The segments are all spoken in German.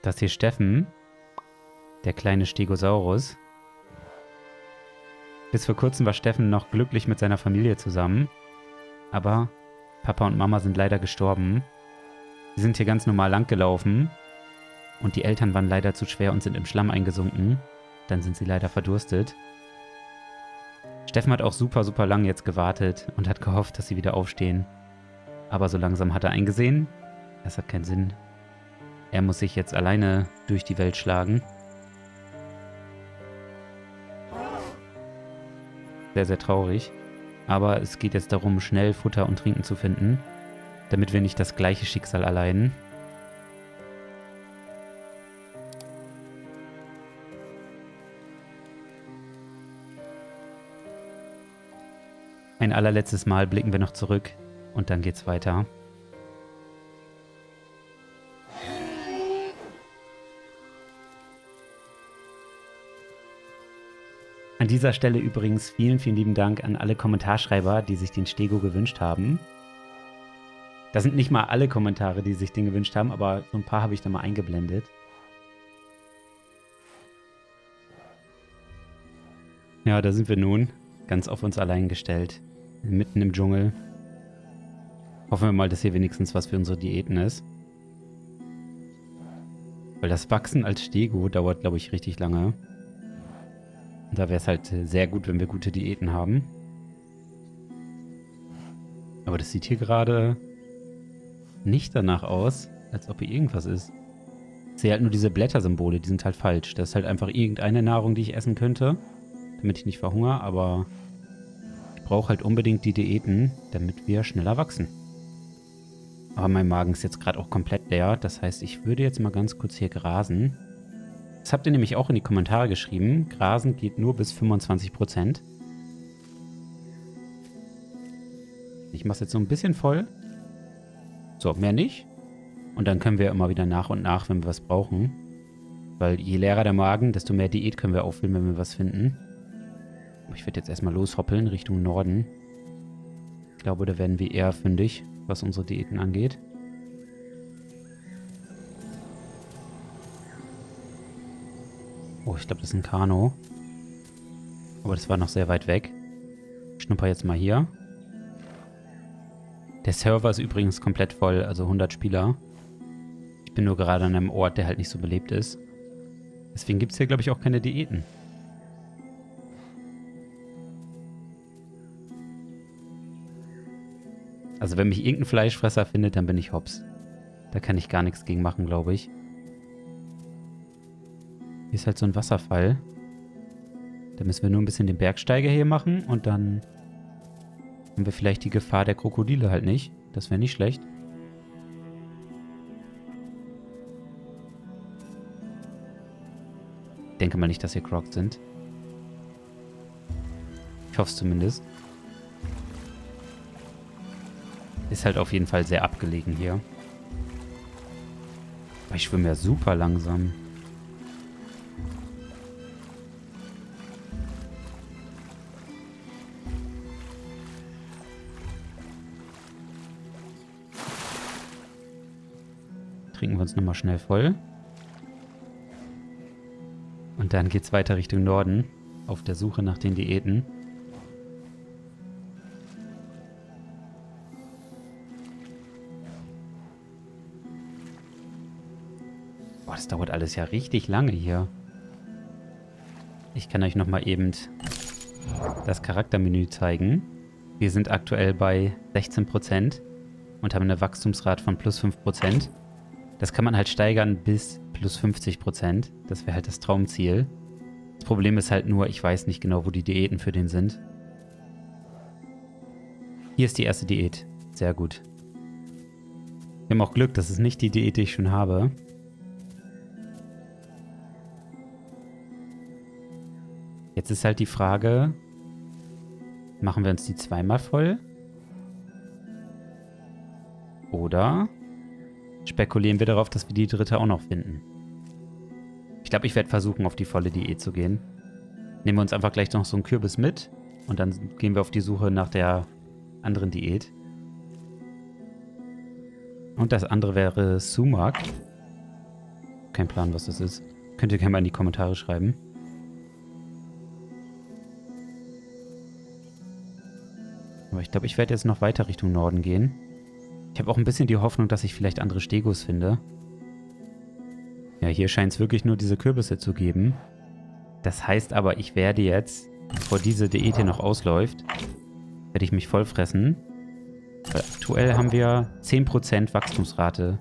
Das hier Steffen, der kleine Stegosaurus. Bis vor kurzem war Steffen noch glücklich mit seiner Familie zusammen. Aber Papa und Mama sind leider gestorben. Sie sind hier ganz normal lang gelaufen. Und die Eltern waren leider zu schwer und sind im Schlamm eingesunken. Dann sind sie leider verdurstet. Steffen hat auch super, super lang jetzt gewartet und hat gehofft, dass sie wieder aufstehen. Aber so langsam hat er eingesehen, das hat keinen Sinn. Er muss sich jetzt alleine durch die Welt schlagen. Sehr, sehr traurig. Aber es geht jetzt darum, schnell Futter und Trinken zu finden, damit wir nicht das gleiche Schicksal erleiden. Ein allerletztes Mal blicken wir noch zurück und dann geht's weiter. An dieser Stelle übrigens vielen, vielen lieben Dank an alle Kommentarschreiber, die sich den Stego gewünscht haben. Das sind nicht mal alle Kommentare, die sich den gewünscht haben, aber so ein paar habe ich da mal eingeblendet. Ja, da sind wir nun, ganz auf uns allein gestellt, mitten im Dschungel. Hoffen wir mal, dass hier wenigstens was für unsere Diäten ist. Weil das Wachsen als Stego dauert, glaube ich, richtig lange. Und da wäre es halt sehr gut, wenn wir gute Diäten haben. Aber das sieht hier gerade nicht danach aus, als ob hier irgendwas ist. Ich sehe halt nur diese Blättersymbole, die sind halt falsch. Das ist halt einfach irgendeine Nahrung, die ich essen könnte, damit ich nicht verhungere, aber ich brauche halt unbedingt die Diäten, damit wir schneller wachsen. Aber mein Magen ist jetzt gerade auch komplett leer, das heißt, ich würde jetzt mal ganz kurz hier grasen. Das habt ihr nämlich auch in die Kommentare geschrieben. Grasen geht nur bis 25%. Ich mache es jetzt so ein bisschen voll. So, mehr nicht. Und dann können wir immer wieder nach und nach, wenn wir was brauchen. Weil je leerer der Magen, desto mehr Diät können wir auffüllen, wenn wir was finden. Aber ich werde jetzt erstmal loshoppeln Richtung Norden. Ich glaube, da werden wir eher fündig, was unsere Diäten angeht. Oh, ich glaube, das ist ein Kano. Aber das war noch sehr weit weg. Ich schnupper jetzt mal hier. Der Server ist übrigens komplett voll, also 100 Spieler. Ich bin nur gerade an einem Ort, der halt nicht so belebt ist. Deswegen gibt es hier, glaube ich, auch keine Diäten. Also wenn mich irgendein Fleischfresser findet, dann bin ich hops. Da kann ich gar nichts gegen machen, glaube ich. Hier ist halt so ein Wasserfall. Da müssen wir nur ein bisschen den Bergsteiger hier machen und dann haben wir vielleicht die Gefahr der Krokodile halt nicht. Das wäre nicht schlecht. Ich denke mal nicht, dass hier Crocs sind. Ich hoffe es zumindest. Ist halt auf jeden Fall sehr abgelegen hier. Aber ich schwimme ja super langsam. Trinken wir uns nochmal schnell voll. Und dann geht's weiter Richtung Norden. Auf der Suche nach den Diäten. Boah, das dauert alles ja richtig lange hier. Ich kann euch nochmal eben das Charaktermenü zeigen. Wir sind aktuell bei 16% und haben eine Wachstumsrate von plus 5%. Das kann man halt steigern bis plus 50%. Das wäre halt das Traumziel. Das Problem ist halt nur, ich weiß nicht genau, wo die Diäten für den sind. Hier ist die erste Diät. Sehr gut. Wir haben auch Glück, das ist nicht die Diät, die ich schon habe. Jetzt ist halt die Frage, machen wir uns die zweimal voll? Oder spekulieren wir darauf, dass wir die dritte auch noch finden? Ich glaube, ich werde versuchen, auf die volle Diät zu gehen. Nehmen wir uns einfach gleich noch so einen Kürbis mit und dann gehen wir auf die Suche nach der anderen Diät. Und das andere wäre Sumac. keinen Plan, was das ist. Könnt ihr gerne mal in die Kommentare schreiben. Aber ich glaube, ich werde jetzt noch weiter Richtung Norden gehen. Ich habe auch ein bisschen die Hoffnung, dass ich vielleicht andere Stegos finde. Ja, hier scheint es wirklich nur diese Kürbisse zu geben. Das heißt aber, ich werde jetzt, bevor diese Diät hier noch ausläuft, werde ich mich voll fressen. Weil aktuell haben wir 10% Wachstumsrate.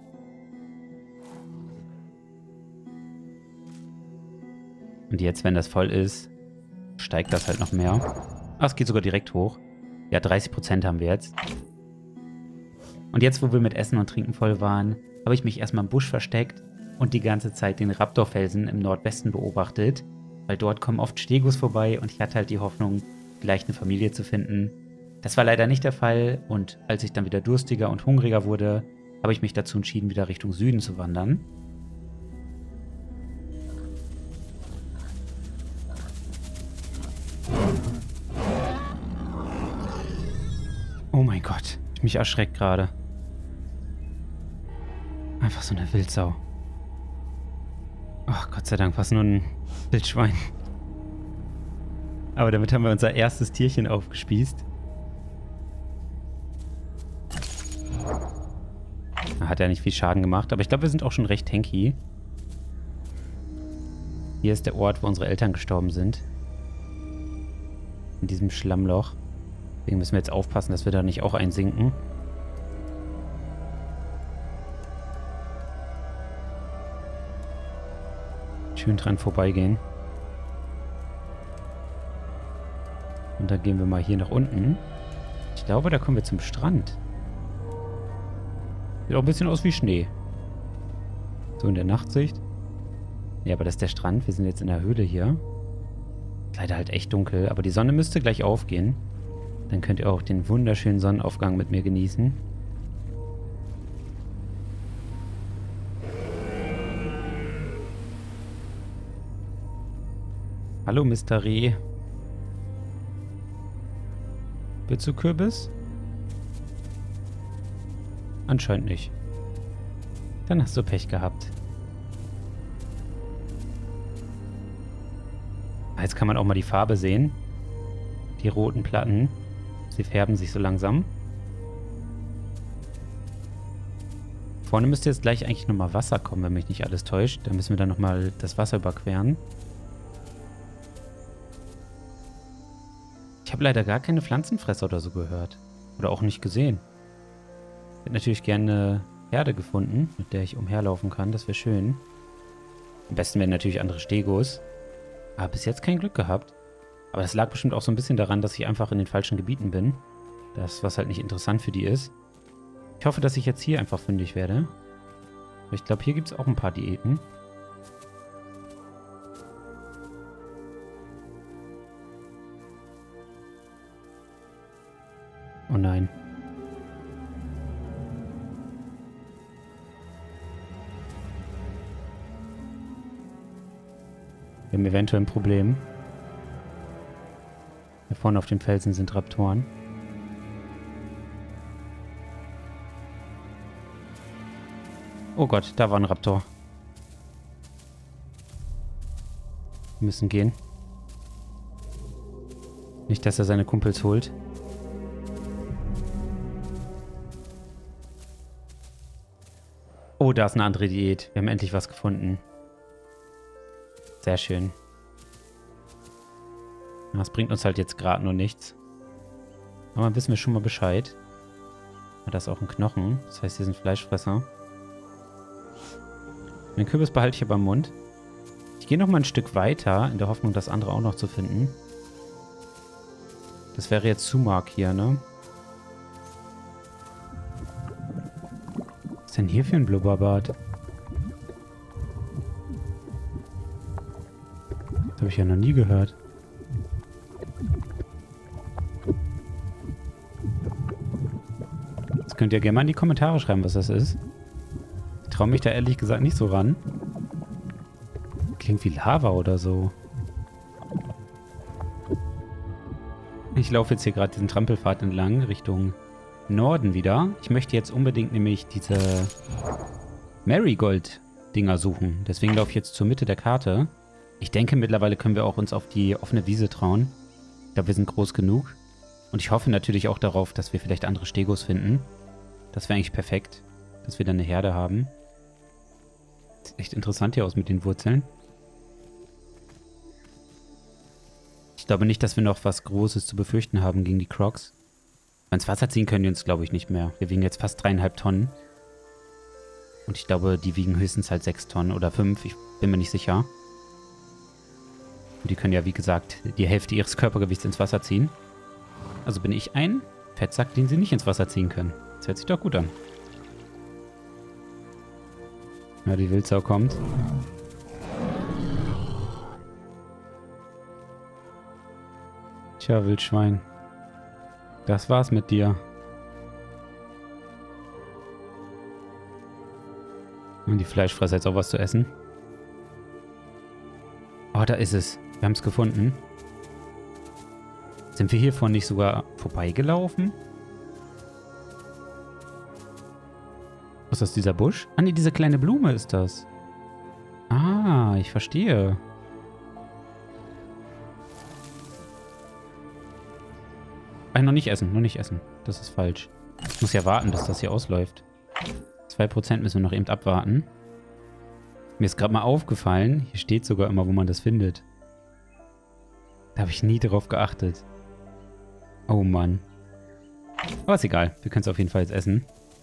Und jetzt, wenn das voll ist, steigt das halt noch mehr. Ah, es geht sogar direkt hoch. Ja, 30% haben wir jetzt. Und jetzt, wo wir mit Essen und Trinken voll waren, habe ich mich erstmal im Busch versteckt und die ganze Zeit den Raptorfelsen im Nordwesten beobachtet. Weil dort kommen oft Stegos vorbei und ich hatte halt die Hoffnung, vielleicht eine Familie zu finden. Das war leider nicht der Fall und als ich dann wieder durstiger und hungriger wurde, habe ich mich dazu entschieden, wieder Richtung Süden zu wandern. Oh mein Gott, ich mich erschreckt gerade. Einfach so eine Wildsau. Ach, Gott sei Dank, was nur ein Wildschwein. Aber damit haben wir unser erstes Tierchen aufgespießt. Hat ja nicht viel Schaden gemacht, aber ich glaube, wir sind auch schon recht tanky. Hier ist der Ort, wo unsere Eltern gestorben sind. In diesem Schlammloch. Deswegen müssen wir jetzt aufpassen, dass wir da nicht auch einsinken. Schön dran vorbeigehen. Und dann gehen wir mal hier nach unten. Ich glaube, da kommen wir zum Strand. Sieht auch ein bisschen aus wie Schnee. So in der Nachtsicht. Ja, aber das ist der Strand. Wir sind jetzt in der Höhle hier. Leider halt echt dunkel, aber die Sonne müsste gleich aufgehen. Dann könnt ihr auch den wunderschönen Sonnenaufgang mit mir genießen. Hallo, Mr. Reh. Willst du Kürbis? Anscheinend nicht. Dann hast du Pech gehabt. Jetzt kann man auch mal die Farbe sehen. Die roten Platten. Sie färben sich so langsam. Vorne müsste jetzt gleich eigentlich nochmal Wasser kommen, wenn mich nicht alles täuscht. Da müssen wir dann nochmal das Wasser überqueren. Ich habe leider gar keine Pflanzenfresser oder so gehört. Oder auch nicht gesehen. Ich hätte natürlich gerne eine Herde gefunden, mit der ich umherlaufen kann. Das wäre schön. Am besten wären natürlich andere Stegos. Aber bis jetzt kein Glück gehabt. Aber das lag bestimmt auch so ein bisschen daran, dass ich einfach in den falschen Gebieten bin. Das, was halt nicht interessant für die ist. Ich hoffe, dass ich jetzt hier einfach fündig werde. Aber ich glaube, hier gibt es auch ein paar Diäten. Oh nein. Wir haben eventuell ein Problem. Hier vorne auf dem Felsen sind Raptoren. Oh Gott, da war ein Raptor. Wir müssen gehen. Nicht, dass er seine Kumpels holt. Oh, da ist eine andere Diät. Wir haben endlich was gefunden. Sehr schön. Das bringt uns halt jetzt gerade nur nichts. Aber dann wissen wir schon mal Bescheid. Da ist auch ein Knochen. Das heißt, hier sind Fleischfresser. Den Kürbis behalte ich hier beim Mund. Ich gehe noch mal ein Stück weiter, in der Hoffnung, das andere auch noch zu finden. Das wäre jetzt Sumac hier, ne? Was ist denn hier für ein Blubberbad? Das habe ich ja noch nie gehört. Jetzt könnt ihr gerne mal in die Kommentare schreiben, was das ist. Ich traue mich da ehrlich gesagt nicht so ran. Klingt wie Lava oder so. Ich laufe jetzt hier gerade diesen Trampelpfad entlang, Richtung Norden wieder. Ich möchte jetzt unbedingt nämlich diese Marigold Dinger suchen. Deswegen laufe ich jetzt zur Mitte der Karte. Ich denke, mittlerweile können wir auch uns auf die offene Wiese trauen. Ich glaube, wir sind groß genug. Und ich hoffe natürlich auch darauf, dass wir vielleicht andere Stegos finden. Das wäre eigentlich perfekt, dass wir dann eine Herde haben. Sieht echt interessant hier aus mit den Wurzeln. Ich glaube nicht, dass wir noch was Großes zu befürchten haben gegen die Crocs. Ins Wasser ziehen können die uns, glaube ich, nicht mehr. Wir wiegen jetzt fast 3,5 Tonnen. Und ich glaube, die wiegen höchstens halt 6 Tonnen oder 5. Ich bin mir nicht sicher. Und die können ja, wie gesagt, die Hälfte ihres Körpergewichts ins Wasser ziehen. Also bin ich ein Fettsack, den sie nicht ins Wasser ziehen können. Das hört sich doch gut an. Ja, die Wildsau kommt. Tja, Wildschwein. Das war's mit dir. Und die Fleischfresser jetzt auch was zu essen. Oh, da ist es. Wir haben es gefunden. Sind wir hiervon nicht sogar vorbeigelaufen? Was ist das, dieser Busch? Ah, nee, diese kleine Blume ist das. Ah, ich verstehe. Noch nicht essen, noch nicht essen. Das ist falsch. Ich muss ja warten, bis das hier ausläuft. 2% müssen wir noch eben abwarten. Mir ist gerade mal aufgefallen, hier steht sogar immer, wo man das findet. Da habe ich nie drauf geachtet. Oh Mann. Aber ist egal, wir können es auf jeden Fall jetzt essen.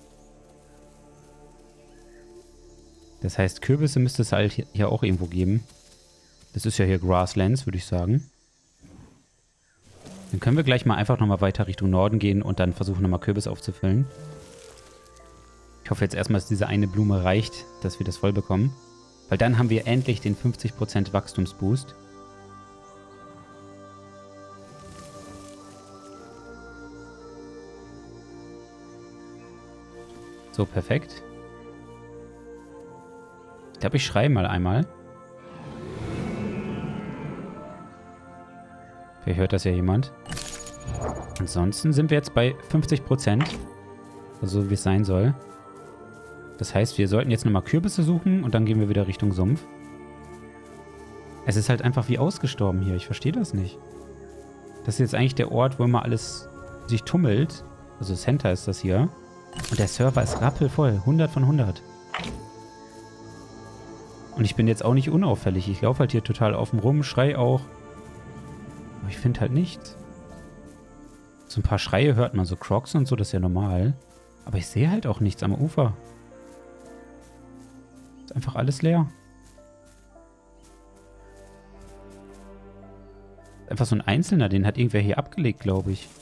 Das heißt, Kürbisse müsste es halt hier auch irgendwo geben. Das ist ja hier Grasslands, würde ich sagen. Dann können wir gleich mal einfach nochmal weiter Richtung Norden gehen und dann versuchen nochmal Kürbis aufzufüllen. Ich hoffe jetzt erstmal, dass diese eine Blume reicht, dass wir das voll bekommen. Weil dann haben wir endlich den 50% Wachstumsboost. So, perfekt. Ich glaube, ich schreie mal einmal. Vielleicht hört das ja jemand. Ansonsten sind wir jetzt bei 50%. Also wie es sein soll. Das heißt, wir sollten jetzt nochmal Kürbisse suchen und dann gehen wir wieder Richtung Sumpf. Es ist halt einfach wie ausgestorben hier. Ich verstehe das nicht. Das ist jetzt eigentlich der Ort, wo immer alles sich tummelt. Also Center ist das hier. Und der Server ist rappelvoll. 100 von 100. Und ich bin jetzt auch nicht unauffällig. Ich laufe halt hier total offen rum, schrei auch. Aber ich finde halt nichts. So ein paar Schreie hört man, so Crocs und so, das ist ja normal. Aber ich sehe halt auch nichts am Ufer. Ist einfach alles leer. Einfach so ein Einzelner, den hat irgendwer hier abgelegt, glaube ich.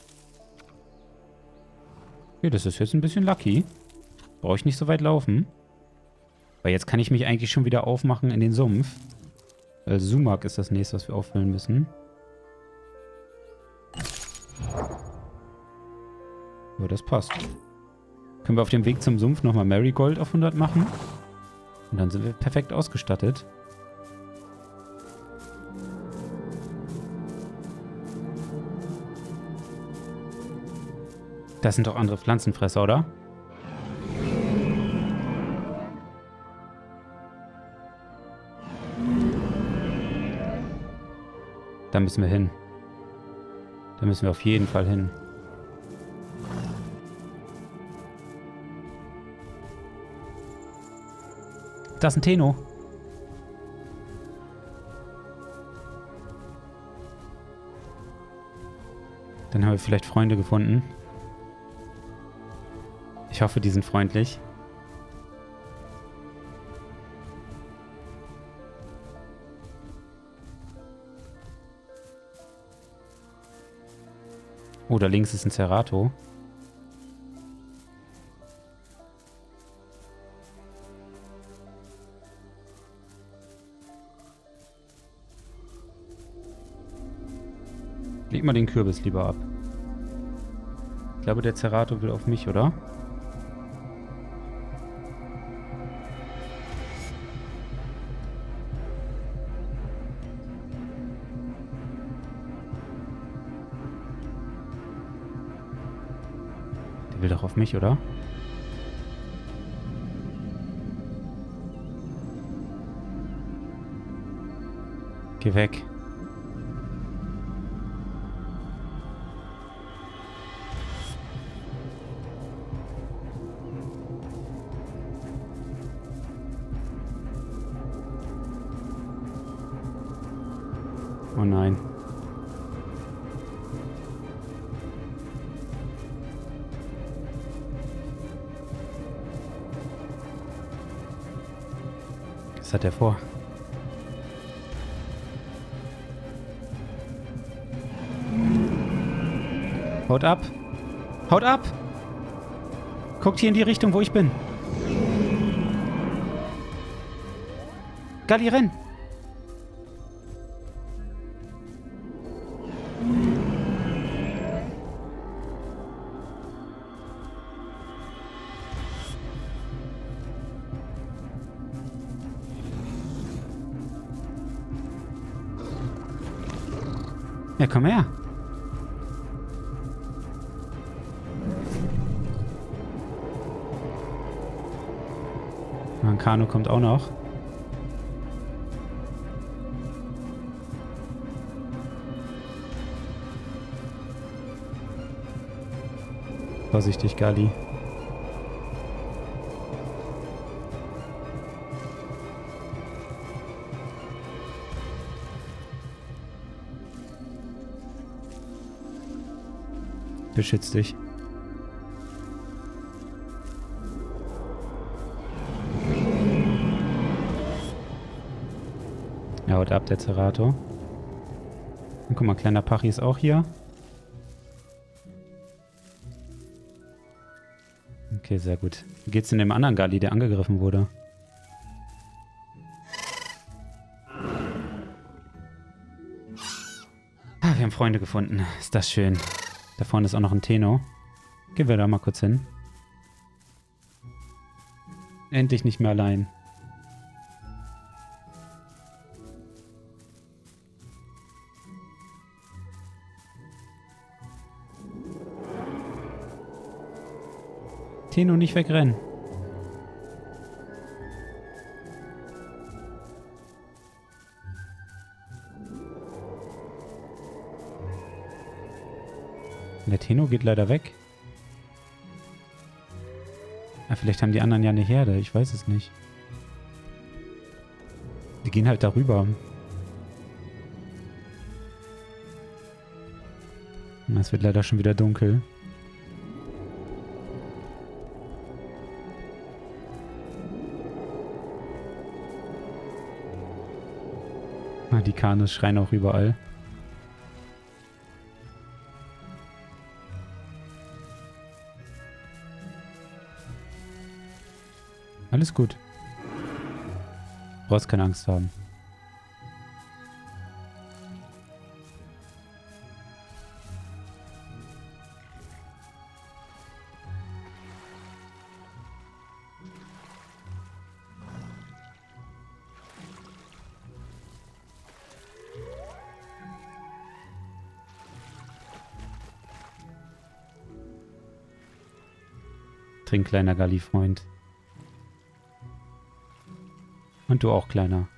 Okay, das ist jetzt ein bisschen lucky. Brauche ich nicht so weit laufen. Weil jetzt kann ich mich eigentlich schon wieder aufmachen in den Sumpf. Weil Sumak ist das nächste, was wir auffüllen müssen. Ja, das passt. Können wir auf dem Weg zum Sumpf nochmal Marigold auf 100 machen. Und dann sind wir perfekt ausgestattet. Das sind doch andere Pflanzenfresser, oder? Da müssen wir hin. Da müssen wir auf jeden Fall hin. Das ist ein Tenno. Dann haben wir vielleicht Freunde gefunden. Ich hoffe, die sind freundlich. Oh, da links ist ein Cerato. Leg mal den Kürbis lieber ab. Ich glaube, der Cerato will auf mich, oder? Der will doch auf mich, oder? Geh weg. Oh nein. Was hat er vor? Haut ab! Haut ab! Guckt hier in die Richtung, wo ich bin. Galli, renn! Ja, komm her. Ein Kanu kommt auch noch. Vorsichtig, Galli. Beschütz dich. Ja, haut ab, der Zerato. Und guck mal, kleiner Pachi ist auch hier. Okay, sehr gut. Wie geht's denn dem anderen Galli, der angegriffen wurde? Ah, wir haben Freunde gefunden. Ist das schön. Da vorne ist auch noch ein Tenno. Gehen wir da mal kurz hin. Endlich nicht mehr allein. Tenno, nicht wegrennen. Der Tenno geht leider weg. Ah, vielleicht haben die anderen ja eine Herde. Ich weiß es nicht. Die gehen halt darüber. Es wird leider schon wieder dunkel. Ah, die Kanus schreien auch überall. Alles gut. Du brauchst keine Angst haben. Trink, kleiner Galli-Freund. Und du auch, Kleiner.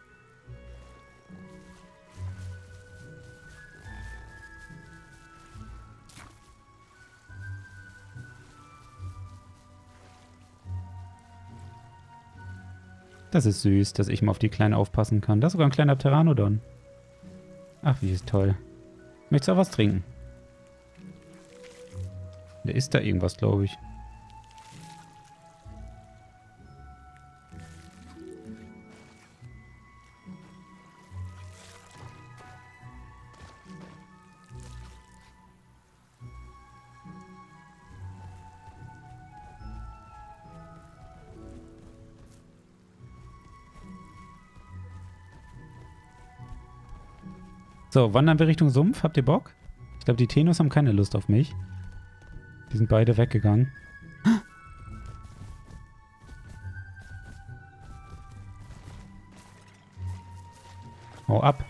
Das ist süß, dass ich mal auf die Kleine aufpassen kann. Das ist sogar ein kleiner Pteranodon. Ach, wie ist toll. Möchtest du auch was trinken? Der isst da irgendwas, glaube ich. So, wandern wir Richtung Sumpf. Habt ihr Bock? Ich glaube, die Tennos haben keine Lust auf mich. Die sind beide weggegangen. Hau ab.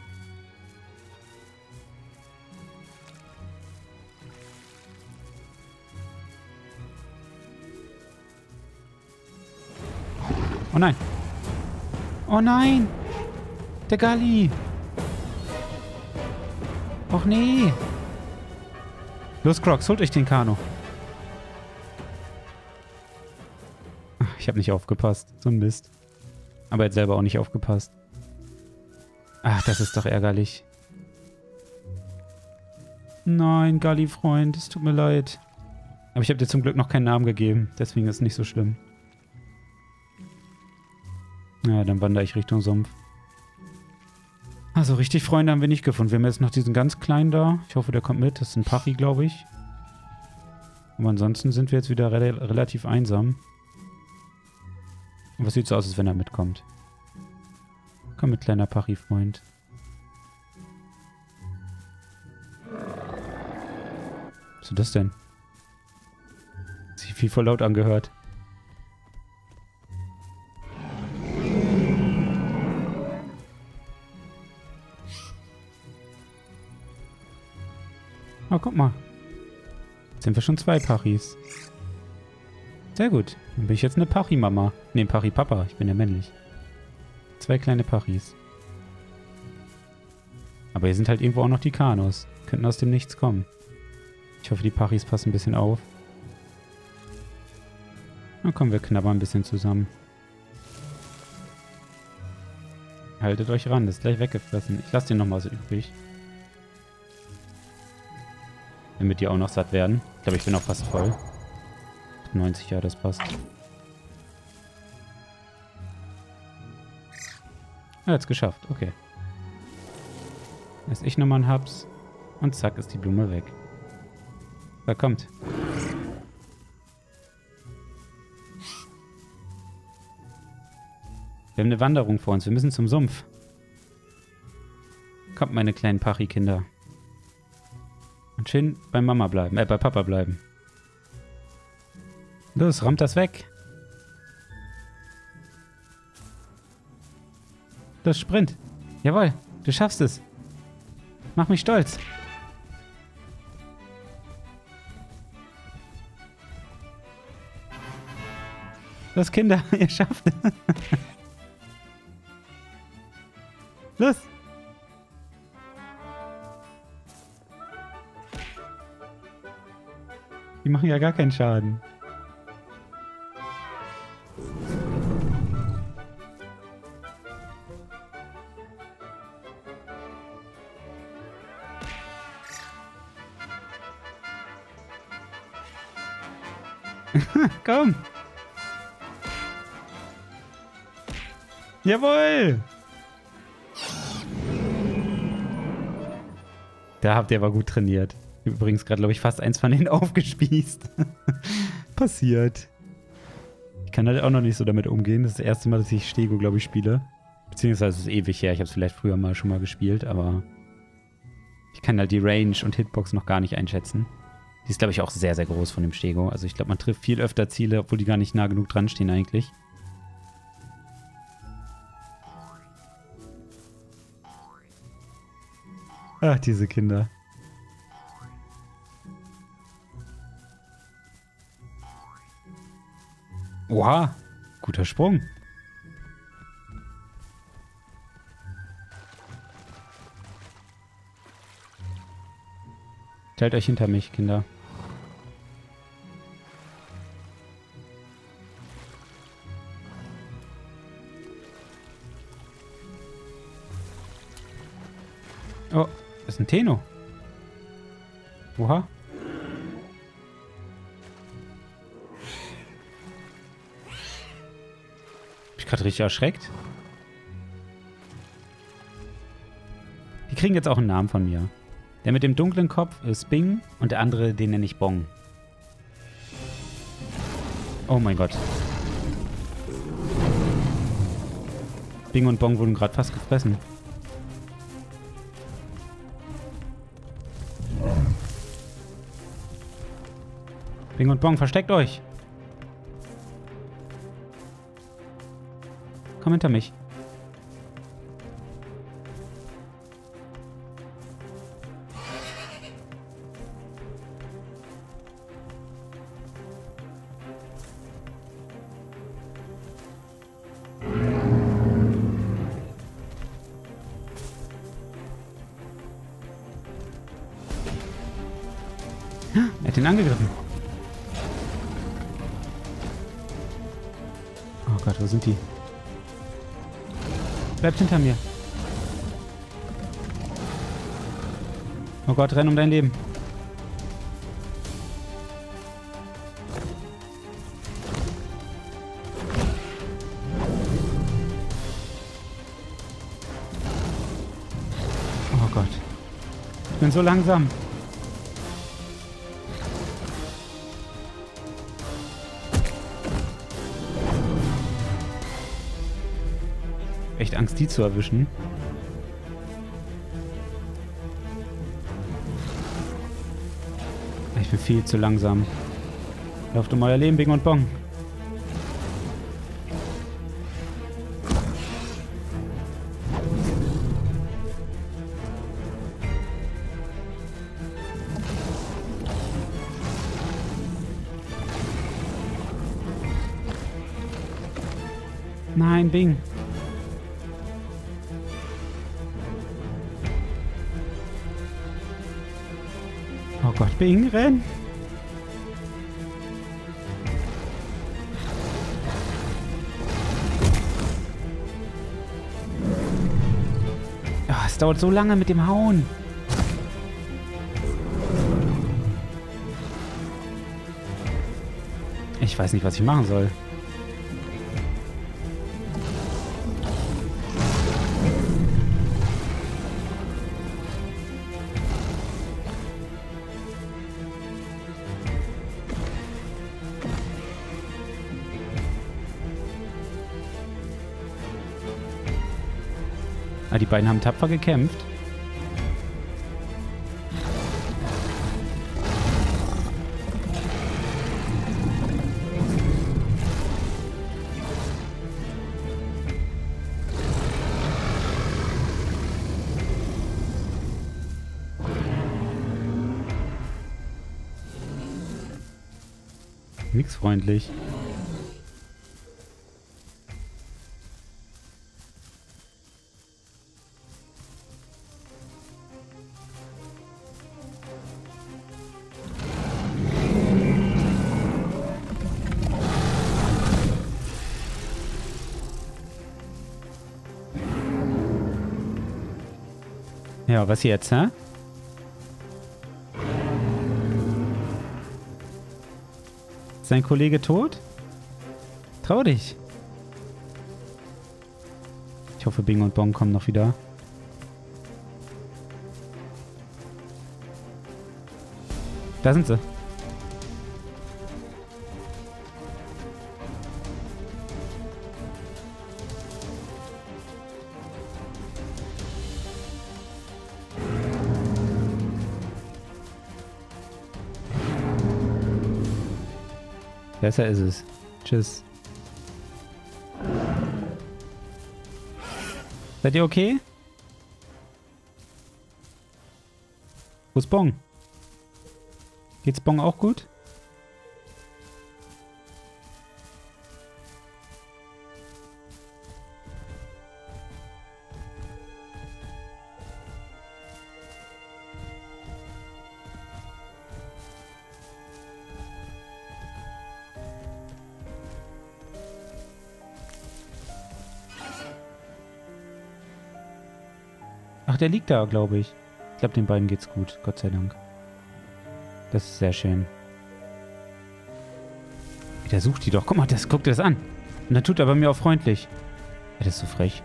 Oh nein. Oh nein. Der Galli. Och nee. Los, Crocs, holt euch den Kano. Ach, ich habe nicht aufgepasst. So ein Mist. Aber er hat selber auch nicht aufgepasst. Ach, das ist doch ärgerlich. Nein, Galli-Freund, es tut mir leid. Aber ich habe dir zum Glück noch keinen Namen gegeben. Deswegen ist es nicht so schlimm. Ja, dann wandere ich Richtung Sumpf. Also richtig Freunde haben wir nicht gefunden. Wir haben jetzt noch diesen ganz kleinen da. Ich hoffe, der kommt mit. Das ist ein Pachi, glaube ich. Aber ansonsten sind wir jetzt wieder relativ einsam. Und was sieht so aus, als wenn er mitkommt? Komm mit, kleiner Pachi-Freund. Was ist das denn? Hat sich viel voll laut angehört. Oh, guck mal. Jetzt sind wir schon 2 Pachis. Sehr gut. Dann bin ich jetzt eine Pachi-Mama. Ne, ein Pachi-Papa. Ich bin ja männlich. 2 kleine Pachis. Aber hier sind halt irgendwo auch noch die Kanos. Könnten aus dem Nichts kommen. Ich hoffe, die Pachis passen ein bisschen auf. Na komm, wir knabbern ein bisschen zusammen. Haltet euch ran, das ist gleich weggefressen. Ich lasse den noch mal so übrig. Damit die auch noch satt werden. Ich glaube, ich bin auch fast voll. 90, ja, das passt. Ah, jetzt geschafft, okay. Esse ich nochmal einen Haps. Und zack, ist die Blume weg. Da kommt. Wir haben eine Wanderung vor uns. Wir müssen zum Sumpf. Kommt, meine kleinen Pachi-Kinder. Und schön bei Mama bleiben. Bei Papa bleiben. Los, rammt das weg. Los, Sprint. Jawohl, du schaffst es. Mach mich stolz. Los, Kinder, ihr schafft es. Los. Die machen ja gar keinen Schaden. Komm. Jawohl. Da habt ihr aber gut trainiert. Ich habe übrigens gerade, glaube ich, fast eins von denen aufgespießt. Passiert. Ich kann halt auch noch nicht so damit umgehen. Das ist das erste Mal, dass ich Stego, glaube ich, spiele. Beziehungsweise es ist ewig her. Ich habe es vielleicht früher mal schon mal gespielt, aber ich kann halt die Range und Hitbox noch gar nicht einschätzen. Die ist, glaube ich, auch sehr, sehr groß von dem Stego. Also ich glaube, man trifft viel öfter Ziele, obwohl die gar nicht nah genug dran stehen eigentlich. Ach, diese Kinder. Oha, guter Sprung. Stellt euch hinter mich, Kinder. Oh, das ist ein Tenno. Oha. Hab ich gerade richtig erschreckt? Die kriegen jetzt auch einen Namen von mir. Der mit dem dunklen Kopf ist Bing und der andere, den nenne ich Bong. Oh mein Gott. Bing und Bong wurden gerade fast gefressen. Bing und Bong, versteckt euch! Komm hinter mich. ihn angegriffen. Oh Gott, wo sind die? Bleibt hinter mir. Oh Gott, renn um dein Leben. Oh Gott. Ich bin so langsam. Echt Angst, die zu erwischen. Ich bin viel zu langsam. Lauft um euer Leben, Bing und Bong. Nein, Bing. Oh Gott, Bing, renn! Oh, es dauert so lange mit dem Hauen. Ich weiß nicht, was ich machen soll. Ah, die beiden haben tapfer gekämpft. Nix freundlich. Ja, was jetzt, hä? Ist dein Kollege tot? Trau dich. Ich hoffe, Bing und Bong kommen noch wieder. Da sind sie. Besser ist es. Tschüss. Seid ihr okay? Wo ist Bong? Geht's Bong auch gut? Ach, der liegt da, glaube ich. Ich glaube, den beiden geht's gut. Gott sei Dank. Das ist sehr schön. Der sucht die doch. Guck mal, guckt das an. Und dann tut er bei mir auch freundlich. Ja, das ist so frech.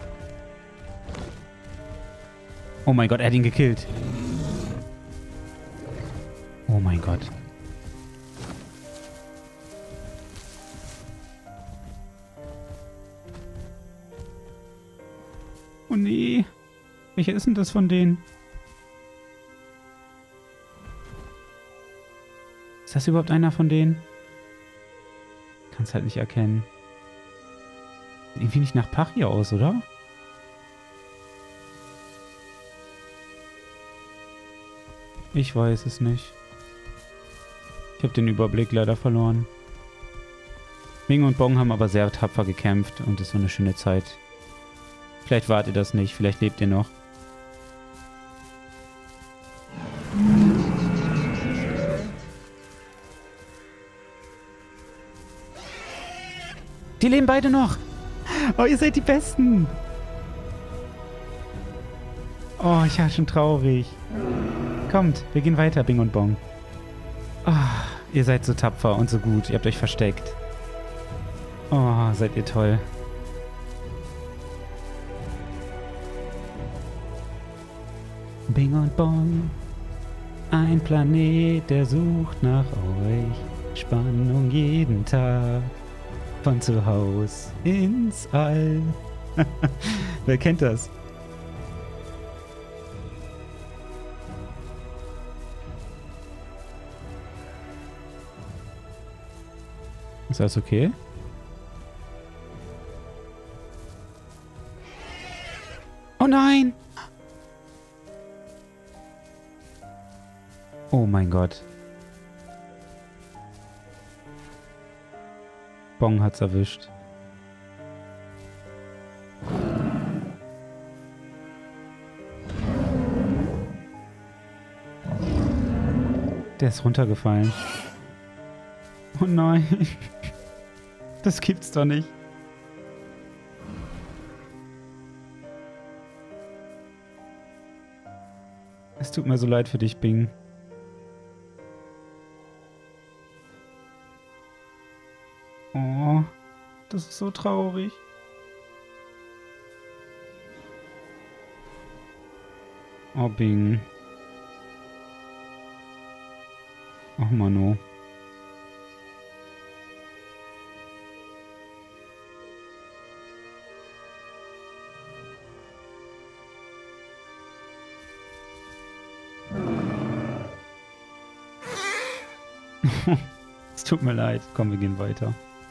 Oh mein Gott, er hat ihn gekillt. Oh mein Gott. Oh nee. Welcher ist denn das von denen? Ist das überhaupt einer von denen? Kann's halt nicht erkennen. Sieht irgendwie nicht nach Pari aus, oder? Ich weiß es nicht. Ich habe den Überblick leider verloren. Bing und Bong haben aber sehr tapfer gekämpft und es war eine schöne Zeit. Vielleicht wart ihr das nicht, vielleicht lebt ihr noch. Die leben beide noch. Oh, ihr seid die Besten. Oh, ich war schon traurig. Kommt, wir gehen weiter, Bing und Bong. Oh, ihr seid so tapfer und so gut. Ihr habt euch versteckt. Oh, seid ihr toll. Bing und Bong. Ein Planet, der sucht nach euch. Spannung jeden Tag. Von zu Haus ins All. Wer kennt das? Ist das okay? Oh nein! Oh mein Gott. Bong hat's erwischt. Der ist runtergefallen. Oh nein. Das gibt's doch nicht. Es tut mir so leid für dich, Bing. Oh, das ist so traurig. Oh, Bing. Oh, Mano. Es tut mir leid. Komm, wir gehen weiter.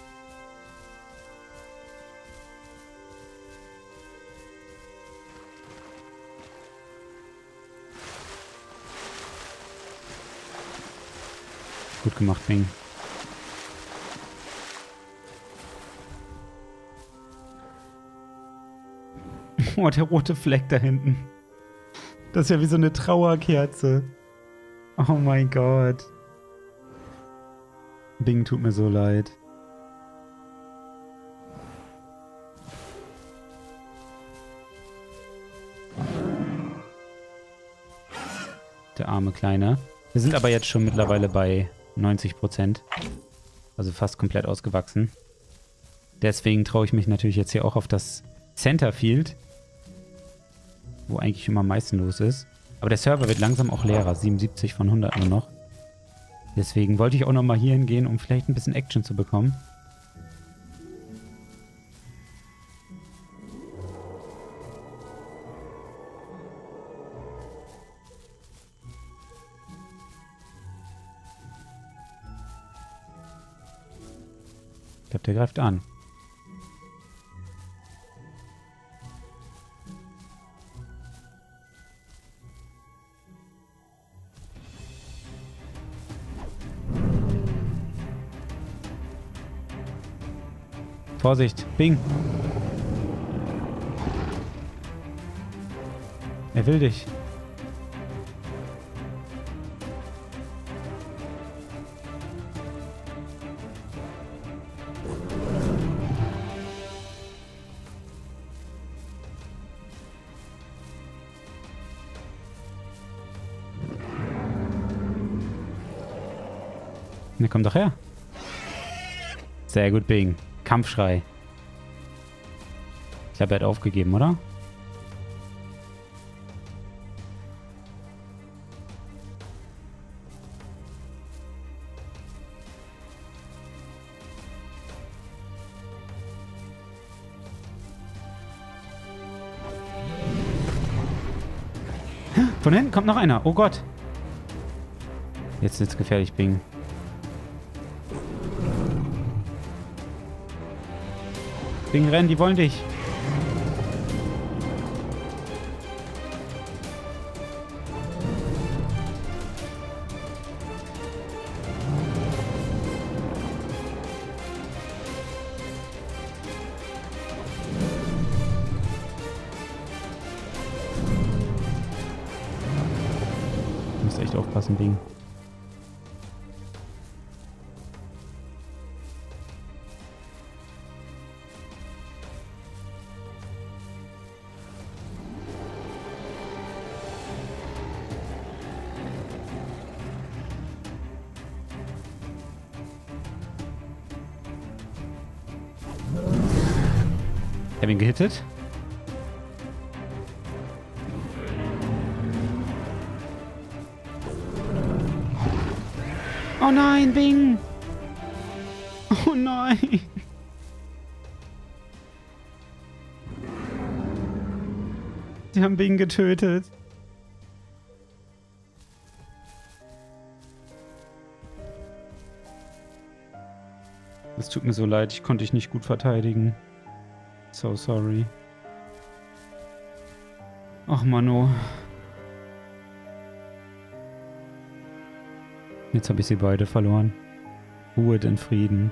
Gut gemacht, Bing. Oh, der rote Fleck da hinten. Das ist ja wie so eine Trauerkerze. Oh mein Gott. Bing, tut mir so leid. Der arme Kleine. Wir sind aber jetzt schon mittlerweile bei 90%. Also fast komplett ausgewachsen. Deswegen traue ich mich natürlich jetzt hier auch auf das Centerfield. Wo eigentlich immer am meisten los ist. Aber der Server wird langsam auch leerer. 77 von 100 nur noch. Deswegen wollte ich auch nochmal hier hingehen, um vielleicht ein bisschen Action zu bekommen. Ich glaube, der greift an. Vorsicht, Bing. Er will dich. Na, komm doch her. Sehr gut, Bing. Kampfschrei. Ich glaube, er hat aufgegeben, oder? Von hinten kommt noch einer. Oh Gott. Jetzt wird's gefährlich, Bing. Bing, renn, die wollen dich. Du musst echt aufpassen, Bing. habe ihn gehittet. Oh nein, Bing! Oh nein! Sie haben Bing getötet. Es tut mir so leid, ich konnte dich nicht gut verteidigen. So sorry. Ach Mano. Jetzt habe ich sie beide verloren. Ruhe in Frieden.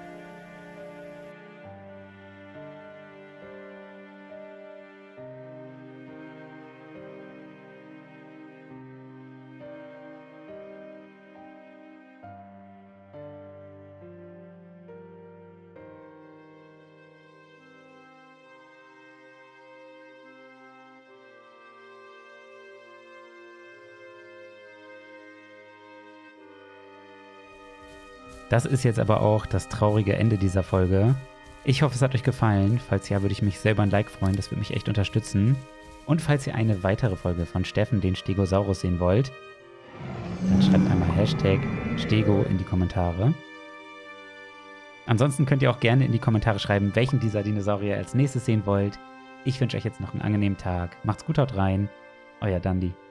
Das ist jetzt aber auch das traurige Ende dieser Folge. Ich hoffe, es hat euch gefallen. Falls ja, würde ich mich selber ein Like freuen. Das würde mich echt unterstützen. Und falls ihr eine weitere Folge von Steffen, den Stegosaurus, sehen wollt, dann schreibt einmal Hashtag Stego in die Kommentare. Ansonsten könnt ihr auch gerne in die Kommentare schreiben, welchen dieser Dinosaurier als nächstes sehen wollt. Ich wünsche euch jetzt noch einen angenehmen Tag. Macht's gut, haut rein. Euer Dandi.